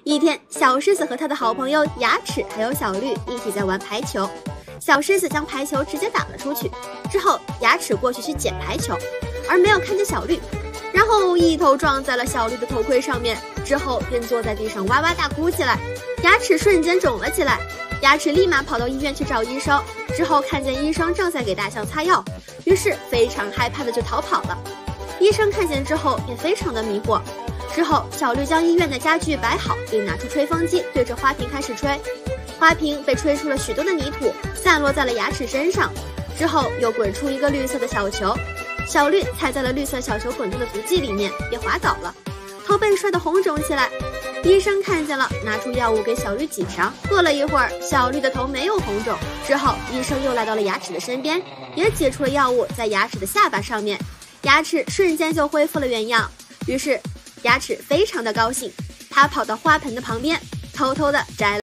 一天，小狮子和他的好朋友牙齿还有小绿一起在玩排球。小狮子将排球直接打了出去，之后牙齿过去捡排球，而没有看见小绿，然后一头撞在了小绿的头盔上面，之后便坐在地上哇哇大哭起来。牙齿瞬间肿了起来，牙齿立马跑到医院去找医生，之后看见医生正在给大象擦药，于是非常害怕的就逃跑了。医生看见之后也非常的迷惑。之后，小绿将医院的家具摆好，并拿出吹风机对着花瓶开始吹，花瓶被吹出了许多的泥土，散落在了牙齿身上。之后又滚出一个绿色的小球，小绿踩在了绿色小球滚动的足迹里面，也滑倒了，头被摔得红肿起来。医生看见了，拿出药物给小绿挤上。过了一会儿，小绿的头没有红肿。之后，医生又来到了牙齿的身边，也挤出了药物在牙齿的下巴上面，牙齿瞬间就恢复了原样。于是牙齿非常的高兴，他跑到花盆的旁边，偷偷的摘了